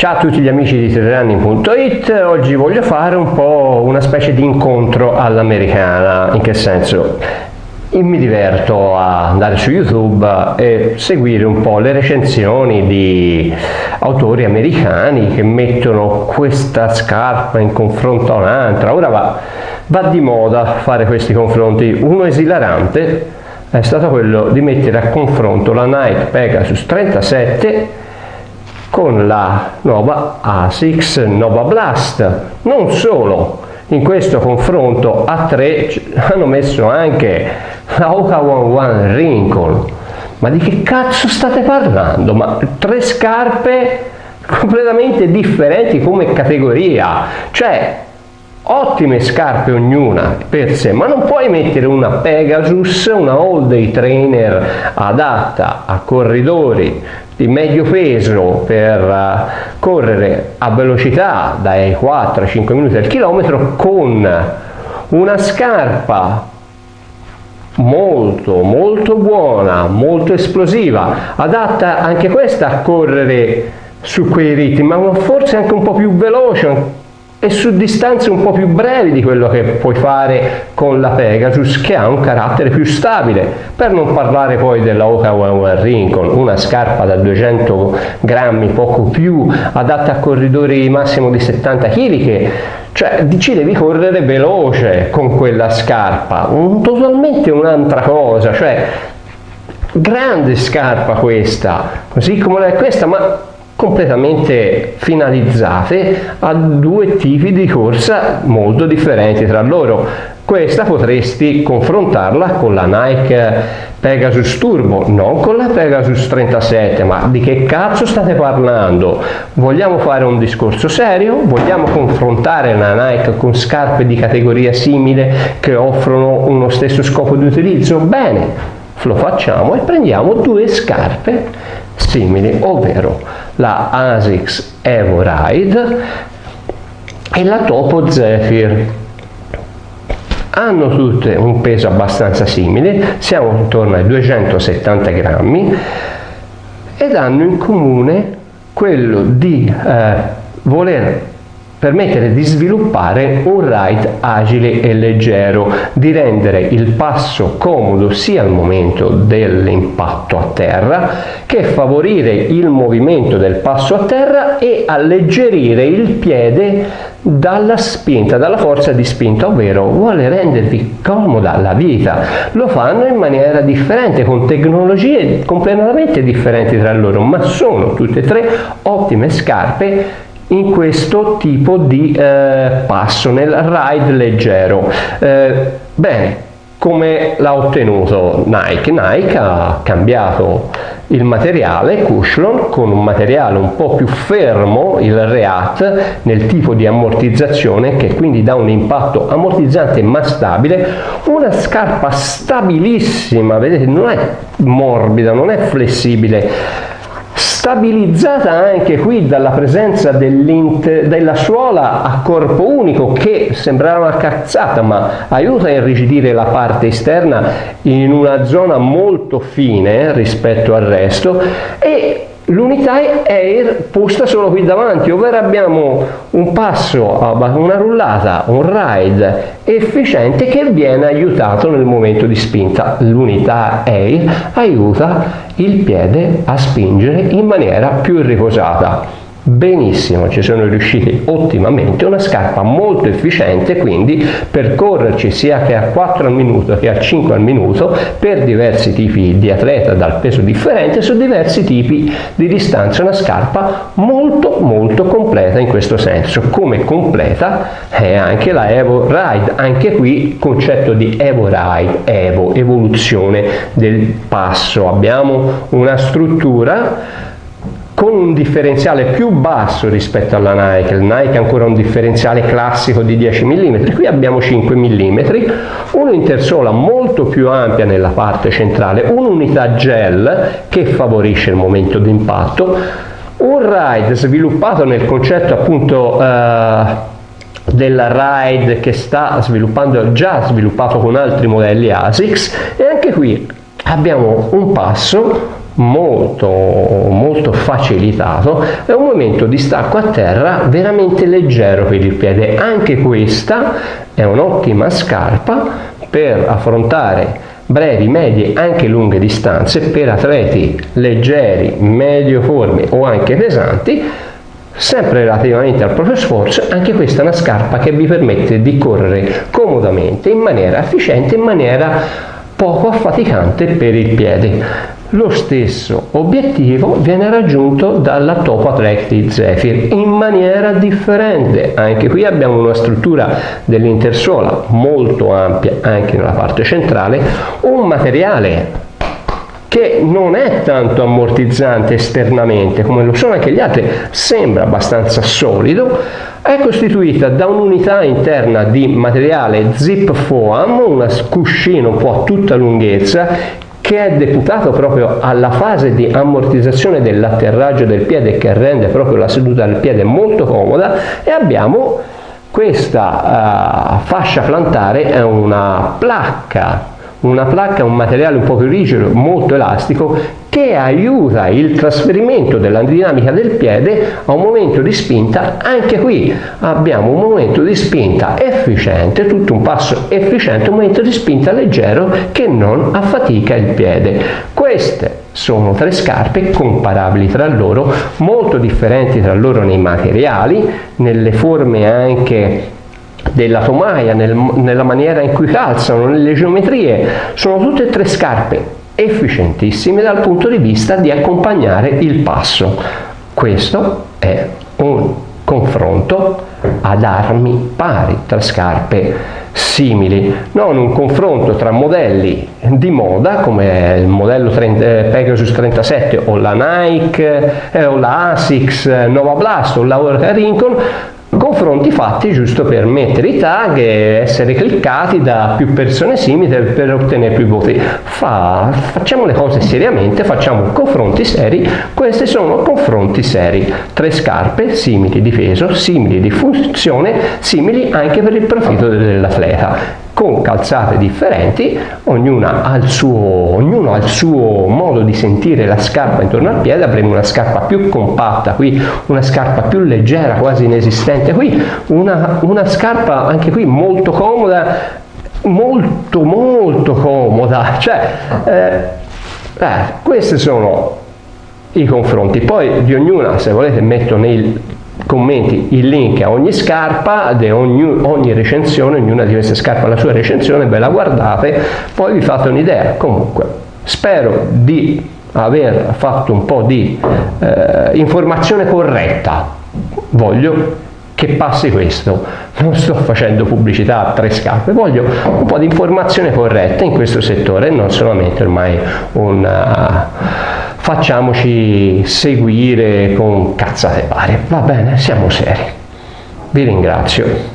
Ciao a tutti gli amici di trailrunning.it. Oggi voglio fare un po' una specie di incontro all'americana. In che senso? Io mi diverto a andare su YouTube e seguire un po' le recensioni di autori americani che mettono questa scarpa in confronto a un'altra. Ora va di moda fare questi confronti. Uno esilarante è stato quello di mettere a confronto la Nike Pegasus 37 con la nuova ASICS Nova Blast. Non solo, in questo confronto a 3 hanno messo anche la Hoka One One Wrinkle. Ma di che cazzo state parlando? Ma 3 scarpe completamente differenti come categoria, cioè ottime scarpe ognuna per sé, ma non puoi mettere una Pegasus, una all day trainer adatta a corridori di medio peso per correre a velocità dai 4 ai 5 minuti al chilometro, con una scarpa molto buona, molto esplosiva, adatta anche questa a correre su quei ritmi, ma forse anche un po' più veloce e su distanze un po' più brevi di quello che puoi fare con la Pegasus, che ha un carattere più stabile. Per non parlare poi della Hoka One One Wrinkle, una scarpa da 200 grammi, poco più, adatta a corridori massimo di 70 kg, che cioè ci devi correre veloce con quella scarpa, totalmente un'altra cosa, cioè grande scarpa questa, così come è questa, ma completamente finalizzate a 2 tipi di corsa molto differenti tra loro. Questa potresti confrontarla con la Nike Pegasus Turbo, non con la Pegasus 37, ma di che cazzo state parlando? Vogliamo fare un discorso serio? Vogliamo confrontare la Nike con scarpe di categoria simile che offrono uno stesso scopo di utilizzo? Bene, lo facciamo e prendiamo 2 scarpe simili, ovvero la ASICS Evo Ride e la Topo Zephyr. Hanno tutte un peso abbastanza simile, siamo intorno ai 270 grammi, ed hanno in comune quello di voler permettere di sviluppare un ride agile e leggero, di rendere il passo comodo sia al momento dell'impatto a terra, che favorire il movimento del passo a terra e alleggerire il piede dalla spinta, dalla forza di spinta, ovvero vuole rendervi comoda la vita. Lo fanno in maniera differente, con tecnologie completamente differenti tra loro, ma sono tutte e 3 ottime scarpe in questo tipo di passo, nel ride leggero. Bene, come l'ha ottenuto Nike? Nike ha cambiato il materiale Cushlon con un materiale un po' più fermo, il React, nel tipo di ammortizzazione, che quindi dà un impatto ammortizzante ma stabile, una scarpa stabilissima, vedete, non è morbida, non è flessibile, stabilizzata anche qui dalla presenza della suola a corpo unico, che sembrava una cazzata ma aiuta a irrigidire la parte esterna in una zona molto fine rispetto al resto, e l'unità Air posta solo qui davanti, ovvero abbiamo un passo, una rullata, un ride efficiente che viene aiutato nel momento di spinta. L'unità Air aiuta il piede a spingere in maniera più riposata. Benissimo, ci sono riusciti ottimamente, una scarpa molto efficiente, quindi per correrci sia che a 4 al minuto che a 5 al minuto per diversi tipi di atleta dal peso differente su diversi tipi di distanza. Una scarpa molto completa in questo senso. Come completa è anche la Evo Ride, anche qui concetto di Evo Ride, Evo, evoluzione del passo. Abbiamo una struttura con un differenziale più basso rispetto alla Nike. Il Nike ha ancora un differenziale classico di 10 mm, qui abbiamo 5 mm, un'intersola molto più ampia nella parte centrale, un'unità gel che favorisce il momento di impatto, un ride sviluppato nel concetto appunto della ride che sta già sviluppato con altri modelli ASICS, e anche qui abbiamo un passo molto facilitato, è un movimento di stacco a terra veramente leggero per il piede. Anche questa è un'ottima scarpa per affrontare brevi, medie, anche lunghe distanze per atleti leggeri, medio formi o anche pesanti. Sempre relativamente al proprio sforzo, anche questa è una scarpa che vi permette di correre comodamente, in maniera efficiente, in maniera poco affaticante per il piede. Lo stesso obiettivo viene raggiunto dalla Topo Athletic Zephyr in maniera differente. Anche qui abbiamo una struttura dell'intersuola molto ampia anche nella parte centrale, un materiale che non è tanto ammortizzante esternamente come lo sono anche gli altri, sembra abbastanza solido, è costituita da un'unità interna di materiale zip foam, un cuscino un po' a tutta lunghezza, che è deputato proprio alla fase di ammortizzazione dell'atterraggio del piede, che rende proprio la seduta del piede molto comoda, e abbiamo questa fascia plantare, è una placca, un materiale un po' più rigido, molto elastico, che aiuta il trasferimento della dinamica del piede a un momento di spinta. Anche qui abbiamo un momento di spinta efficiente, tutto un passo efficiente, un momento di spinta leggero che non affatica il piede. Queste sono tre scarpe comparabili tra loro, molto differenti tra loro nei materiali, nelle forme anche della tomaia, nella maniera in cui calzano, nelle geometrie. Sono tutte e tre scarpe efficientissime dal punto di vista di accompagnare il passo. Questo è un confronto ad armi pari tra scarpe simili, non un confronto tra modelli di moda come il modello Pegasus 37 o la Nike o la Asics Nova Blast o la Rincon, confronti fatti giusto per mettere i tag e essere cliccati da più persone simili per ottenere più voti. Facciamo le cose seriamente, facciamo confronti seri. Questi sono confronti seri, tre scarpe simili di peso, simili di funzione, simili anche per il profilo dell'atleta, con calzate differenti, ognuno ha il suo modo di sentire la scarpa intorno al piede. Avremo una scarpa più compatta qui, una scarpa più leggera, quasi inesistente qui, una scarpa anche qui molto comoda, molto comoda, questi sono i confronti. Poi di ognuna, se volete, metto nei commenti il link a ogni scarpa, ogni recensione, ognuna di queste scarpe ha la sua recensione, ve la guardate, poi vi fate un'idea. Comunque spero di aver fatto un po' di informazione corretta. Voglio che passi questo, non sto facendo pubblicità a tre scarpe, voglio un po' di informazione corretta in questo settore, non solamente ormai facciamoci seguire con cazzate varie. Va bene, siamo seri. Vi ringrazio.